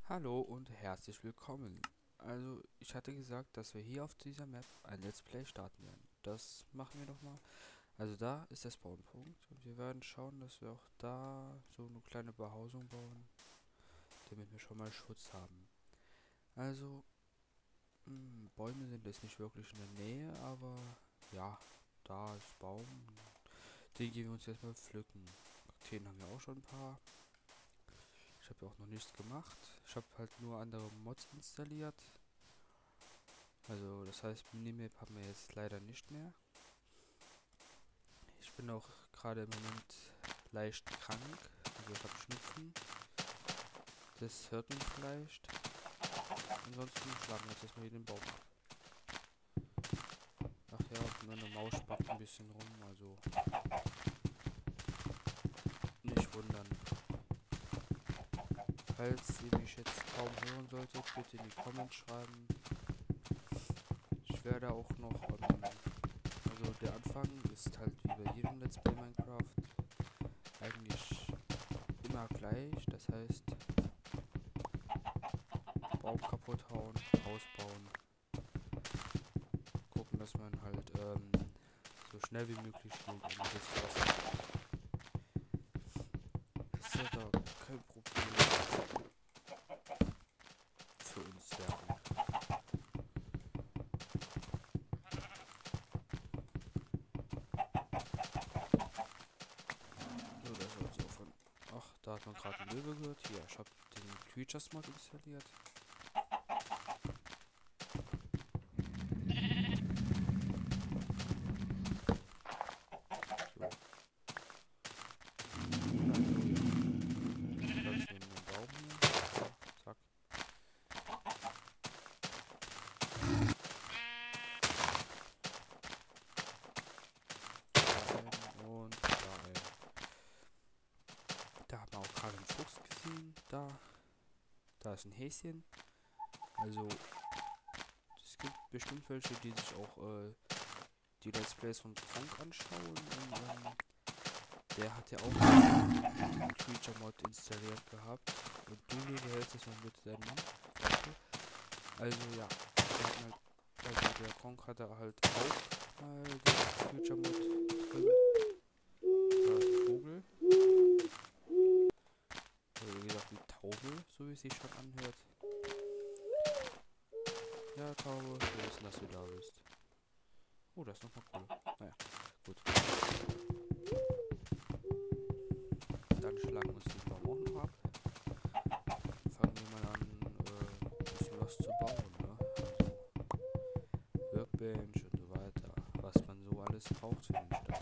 Hallo und herzlich willkommen. Also, ich hatte gesagt, dass wir hier auf dieser Map ein Let's Play starten werden. Das machen wir doch mal. Also da ist der Spawnpunkt und wir werden schauen, dass wir auch da so eine kleine Behausung bauen, damit wir schon mal Schutz haben. Also, Bäume sind jetzt nicht wirklich in der Nähe, aber ja, da ist Baum. Den gehen wir uns jetzt mal pflücken. Kakteen haben wir auch schon ein paar. Ich habe ja auch noch nichts gemacht. Ich habe halt nur andere Mods installiert. Also das heißt, Minimap haben wir jetzt leider nicht mehr. Ich bin auch gerade im Moment leicht krank. Also ich habe Schnupfen. Das hört man vielleicht. Ansonsten schlagen wir jetzt erstmal hier den Baum ab. Ach ja, meine Maus spackt ein bisschen rum, also nicht wundern. Falls ihr mich jetzt kaum hören solltet, bitte in die Comments schreiben. Ich werde auch noch, also der Anfang ist halt wie bei jedem Let's Play Minecraft eigentlich immer gleich. Das heißt, Baum kaputt hauen, Haus bauen, gucken, dass man halt so schnell wie möglich spielt, um das ist ja da kein Problem für uns Zwerge. So, das soll so von. Ach, da hat man gerade einen Löwe gehört. Hier, ich habe den Creatures Mod installiert. So. Ganz neben dem Baum hier. So, zack. Da ein und da ein. Da haben wir auch gerade einen Fuchs gesehen. Da ist ein Häschen. Also, es gibt bestimmt welche, die sich auch die Let's Plays von Kronk anschauen. Und der hat ja auch einen Creature Mod installiert gehabt. Und du behältst es mal mit deinem Mann. Danke. Also ja, also der Kronk hatte halt auch mal den Creature Mod drin. Da ist ein Vogel. Oder wie gesagt, eine Taube, so wie es sich schon anhört. Ja, Taube, wir wissen, dass du da bist. Oh, das ist nochmal cool. Naja, gut. Dann schlagen wir uns den Baum auch noch ab. Fangen wir mal an, ein bisschen was zu bauen, ne? Also Workbench und so weiter. Was man so alles braucht für den Start.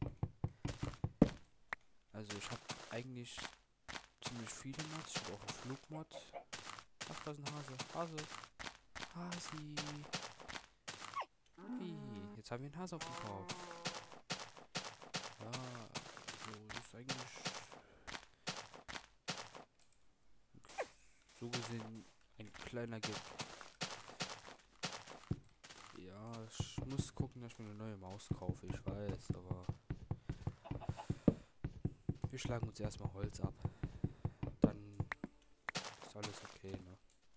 Also ich habe eigentlich ziemlich viele Mods. Ich habe auch einen Flugmod. Ach, da ist ein Hase. Hase. Hasi. Hey, jetzt haben wir einen Hase auf dem Kopf. Ja, so das ist eigentlich so gesehen ein kleiner Gag. Ja, ich muss gucken, dass ich mir eine neue Maus kaufe, ich weiß, aber wir schlagen uns erstmal Holz ab. Dann ist alles okay, ne?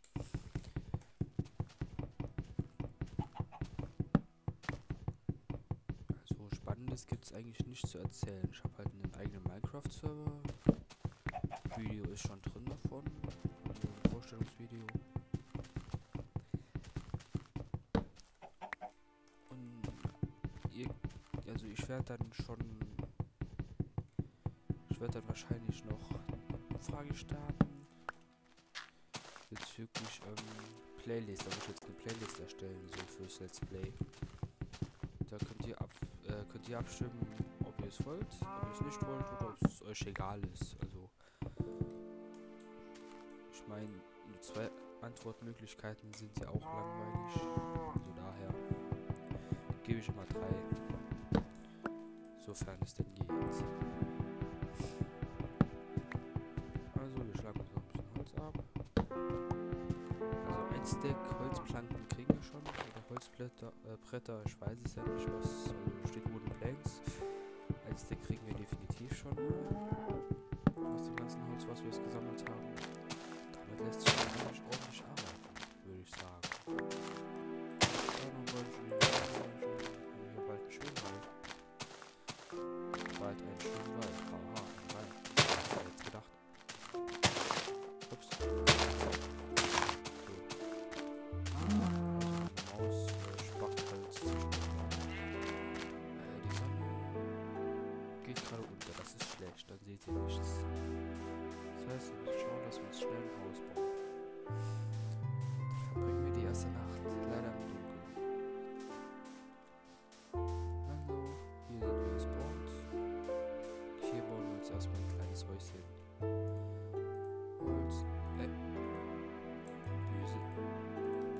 Also Spannendes gibt es eigentlich nicht zu erzählen. Ich habe halt einen eigenen Minecraft-Server. Video ist schon drin davon. Also ein Vorstellungsvideo. Und also ich werde dann wahrscheinlich noch eine Umfrage starten bezüglich Playlist. Da wird jetzt eine Playlist erstellen, so fürs Let's Play. Da könnt ihr abstimmen, ob ihr es wollt, ob ihr es nicht wollt oder ob es euch egal ist. Also ich meine, nur zwei Antwortmöglichkeiten sind ja auch langweilig. Also daher gebe ich immer 3, sofern es denn geht. Also wir schlagen uns noch ein bisschen Holz ab. Also ein Stack Holzplanken kriegen wir schon. Oder Holzblätter, Bretter, ich weiß es ja nicht, was steht Wooden Planks. Ein Stack kriegen wir definitiv schon mal. Aus dem ganzen Holz, was wir jetzt gesammelt haben. Damit lässt sich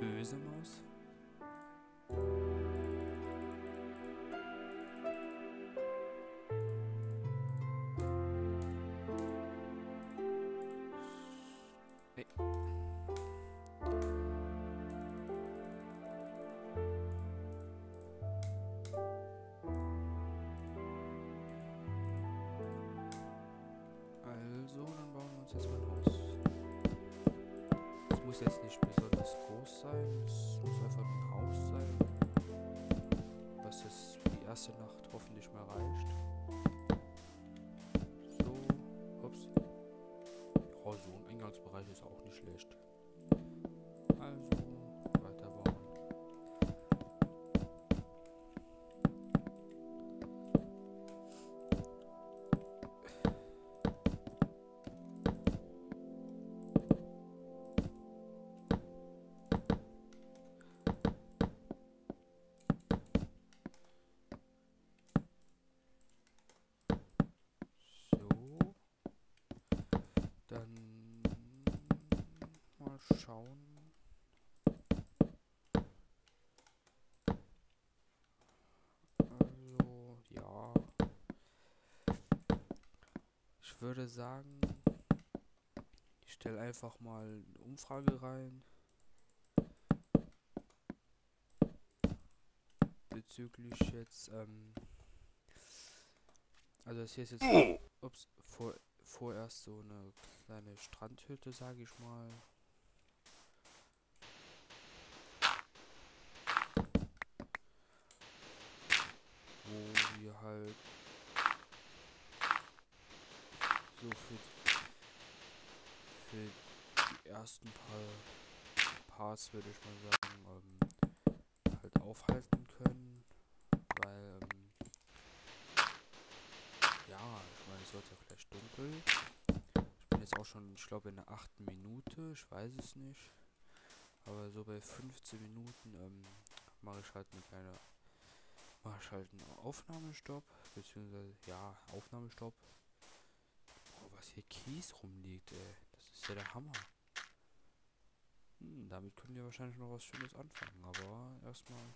böse Maus. Nee. Also, dann bauen wir uns jetzt mal ein Haus. Es muss jetzt nicht besonders groß sein, es muss einfach nur ein Haus sein, was es für die erste Nacht hoffentlich mal reicht. So, ups. Oh, so ein Eingangsbereich ist auch nicht schlecht. Also, weiterbauen. So, dann mal schauen. Also, ja. Ich würde sagen, ich stelle einfach mal eine Umfrage rein bezüglich jetzt, also das hier ist jetzt, ups, vorerst so eine kleine Strandhütte, sage ich mal. Wo wir halt so für die ersten paar Parts, würde ich mal sagen, halt aufhalten können. Weil, ja, ich meine, es wird ja gleich dunkel. Ich bin jetzt auch schon, ich glaube, in der 8. Minute, ich weiß es nicht. Aber so bei 15 Minuten mache ich halt einen Aufnahmestopp, beziehungsweise, ja, Aufnahmestopp. Oh, was hier Kies rumliegt, ey. Das ist ja der Hammer. Damit können wir wahrscheinlich noch was Schönes anfangen, aber erstmal.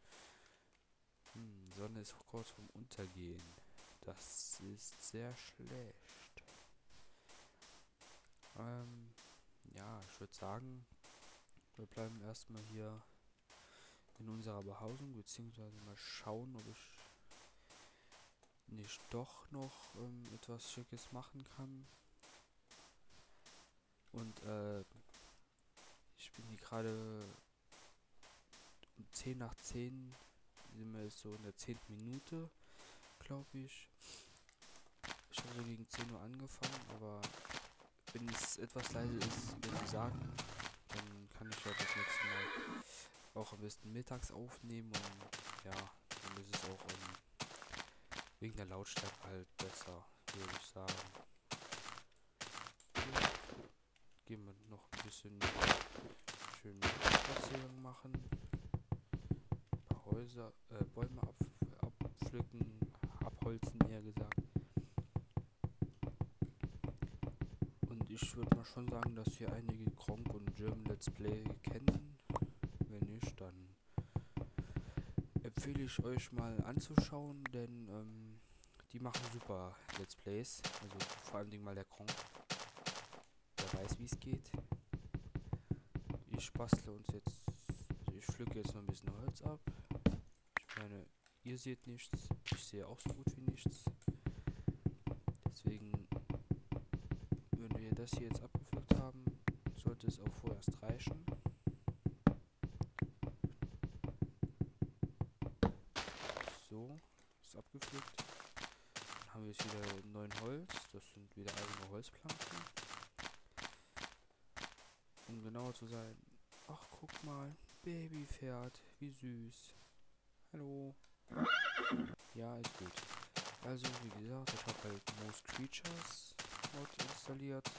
Sonne ist kurz vorm Untergehen. Das ist sehr schlecht. Ja, ich würde sagen, wir bleiben erstmal hier in unserer Behausung, beziehungsweise mal schauen, ob ich nicht doch noch etwas Schickes machen kann. Und ich bin hier gerade um 10 nach 10, sind wir jetzt so in der 10. Minute, glaube ich. Ich habe so gegen 10 Uhr angefangen, aber wenn es etwas leise ist, wenn Sie sagen, dann kann ich ja das nächste Mal auch am besten mittags aufnehmen und ja, dann ist es auch wegen der Lautstärke halt besser, würde ich sagen. Gehen wir noch ein bisschen schön Spaziergang machen. Ein paar Häuser, Bäume abpflücken, abholzen eher gesagt. Und ich würde mal schon sagen, dass hier einige Gronkh und German Let's Play kennen. Wenn nicht, dann empfehle ich euch mal anzuschauen, denn die machen super Let's Plays. Also vor allem mal der Gronkh. Der weiß, wie es geht. Ich bastle uns jetzt, also ich pflücke jetzt noch ein bisschen Holz ab. Ich meine, ihr seht nichts, ich sehe auch so gut wie nichts. Deswegen, wenn wir das hier jetzt abgepflückt haben, sollte es auch vorerst reichen. So, ist abgepflückt. Dann haben wir jetzt wieder 9 Holz, das sind wieder eigene Holzplanken. Um genauer zu sein, ach guck mal, Babypferd, wie süß. Hallo. Ja, ist gut. Also, wie gesagt, ich habe halt Most Creatures Mod installiert.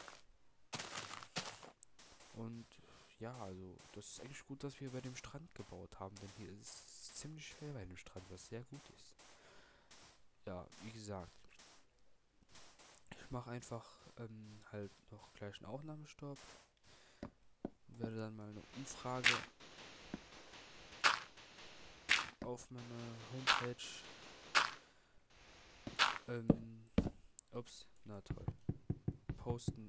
Und ja, also, das ist eigentlich gut, dass wir bei dem Strand gebaut haben, denn hier ist es ziemlich hell bei dem Strand, was sehr gut ist. Ja, wie gesagt, ich mache einfach halt noch gleich einen Aufnahmestopp. Werde dann mal eine Umfrage auf meine Homepage, ups, na toll, posten,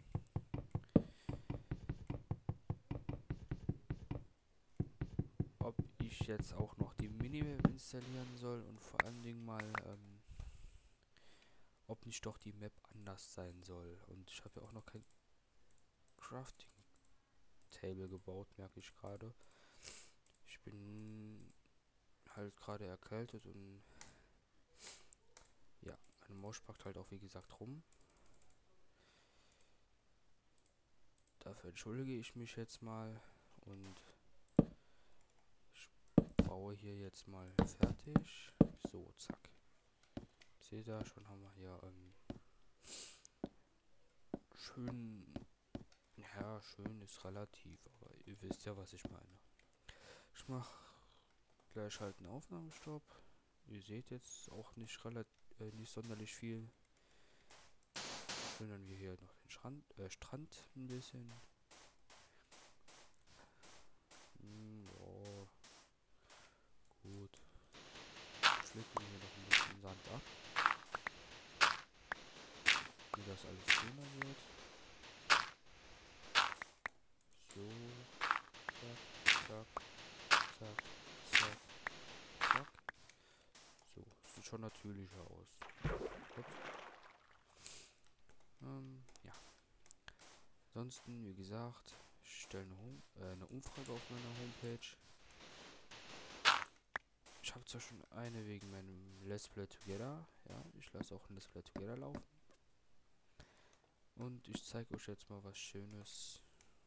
ob ich jetzt auch noch die Minimap installieren soll und vor allen Dingen mal, ob nicht doch die Map anders sein soll. Und ich habe ja auch noch kein Crafting Table gebaut, merke ich gerade. Ich bin halt gerade erkältet und ja, meine Maus packt halt auch wie gesagt rum. Dafür entschuldige ich mich jetzt mal und ich baue hier jetzt mal fertig. So, zack. Seht ihr, schon haben wir hier schön, ja, schön ist relativ, aber ihr wisst ja, was ich meine. Ich mache gleich halt einen Aufnahmestopp. Ihr seht jetzt auch nicht sonderlich viel. Schön wir hier noch den Strand ein bisschen. Ja, gut. Schlicken wir hier noch ein bisschen Sand ab, damit das alles schöner wird. So, zack, zack, zack, zack, zack. So, sieht schon natürlicher aus. Ups. Ja. Ansonsten, wie gesagt, ich stelle eine Umfrage auf meiner Homepage. Ich habe zwar schon eine wegen meinem Let's Play Together. Ja, ich lasse auch ein Let's Play Together laufen. Und ich zeige euch jetzt mal was Schönes.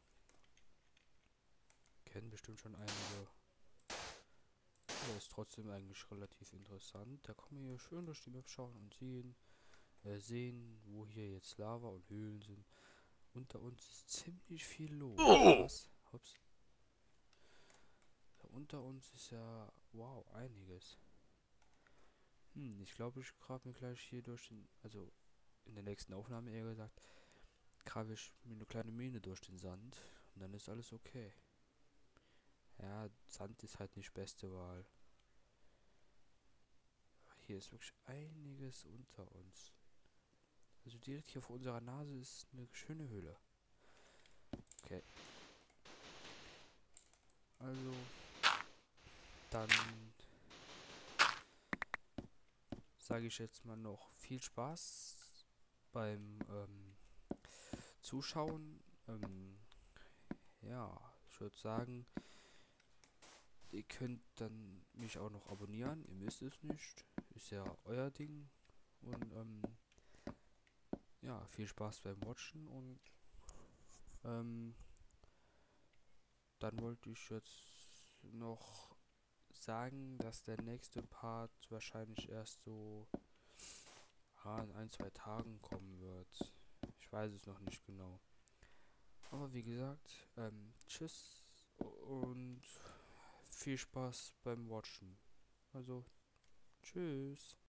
Kennen bestimmt schon einige. Aber ist trotzdem eigentlich relativ interessant. Da kann man hier schön durch die Map schauen und sehen, wo hier jetzt Lava und Höhlen sind. Unter uns ist ziemlich viel los. Was? Ups. Ja, unter uns ist ja, wow, einiges. Ich glaube, ich grabe mir gleich hier durch den, also in der nächsten Aufnahme eher gesagt, grabe ich mir eine kleine Mine durch den Sand und dann ist alles okay. Ja, Sand ist halt nicht beste Wahl. Hier ist wirklich einiges unter uns. Also direkt hier vor unserer Nase ist eine schöne Höhle. Okay. Also, dann sage ich jetzt mal noch viel Spaß beim Zuschauen. Ja, ich würde sagen, ihr könnt dann mich auch noch abonnieren. Ihr müsst es nicht. Ist ja euer Ding. Und ja, viel Spaß beim Watchen und ähm, dann wollte ich jetzt noch sagen, dass der nächste Part wahrscheinlich erst so in ein, zwei Tagen kommen wird. Ich weiß es noch nicht genau. Aber wie gesagt, tschüss und viel Spaß beim Watchen. Also, tschüss.